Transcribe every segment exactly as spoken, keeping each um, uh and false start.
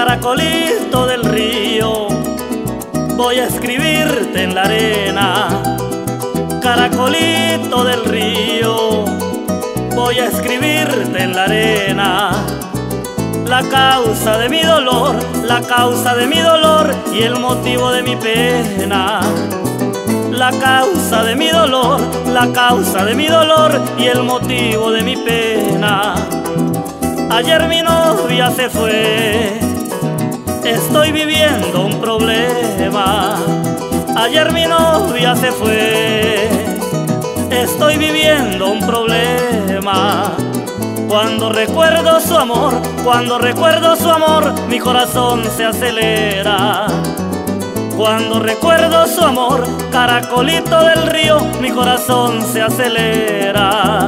Caracolito del río, voy a escribirte en la arena. Caracolito del río, voy a escribirte en la arena. La causa de mi dolor, la causa de mi dolor y el motivo de mi pena. La causa de mi dolor, la causa de mi dolor y el motivo de mi pena. Ayer mi novia se fue, estoy viviendo un problema. Ayer mi novia se fue, estoy viviendo un problema. Cuando recuerdo su amor, cuando recuerdo su amor, mi corazón se acelera. Cuando recuerdo su amor, caracolito del río, mi corazón se acelera.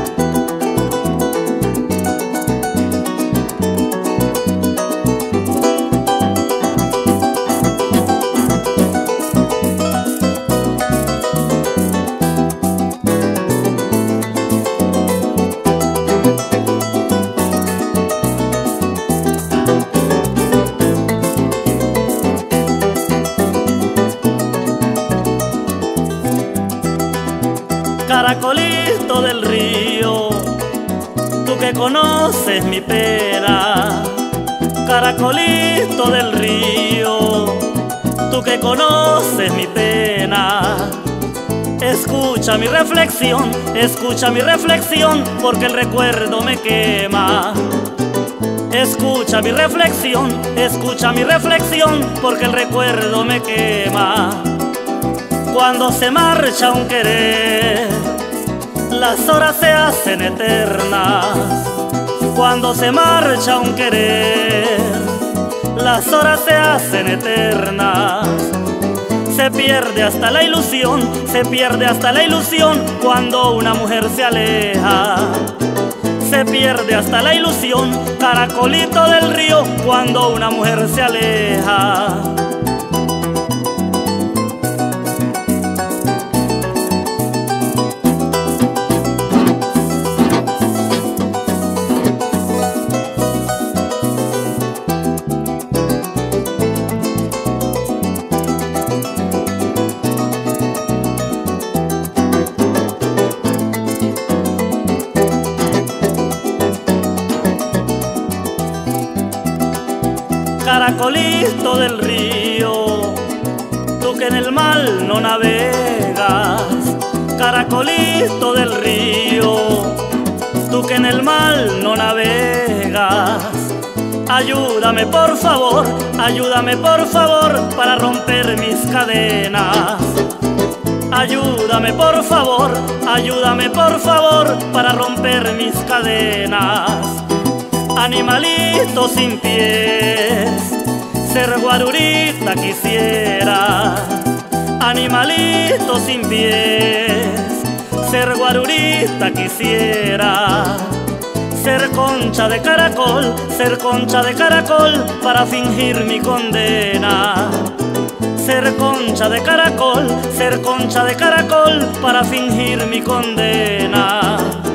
Caracolito del río, tú que conoces mi pena. Caracolito del río, tú que conoces mi pena. Escucha mi reflexión, escucha mi reflexión, porque el recuerdo me quema. Escucha mi reflexión, escucha mi reflexión, porque el recuerdo me quema. Cuando se marcha un querer, las horas se hacen eternas. Cuando se marcha un querer, las horas se hacen eternas. Se pierde hasta la ilusión, se pierde hasta la ilusión cuando una mujer se aleja. Se pierde hasta la ilusión, caracolito del río, cuando una mujer se aleja. Caracolito del río, tú que en el mal no navegas. Caracolito del río, tú que en el mal no navegas. Ayúdame por favor, ayúdame por favor para romper mis cadenas. Ayúdame por favor, ayúdame por favor para romper mis cadenas. Animalito sin pies, ser guarurita quisiera. Animalito sin pies, ser guarurita quisiera. Ser concha de caracol, ser concha de caracol para fingir mi condena. Ser concha de caracol, ser concha de caracol para fingir mi condena.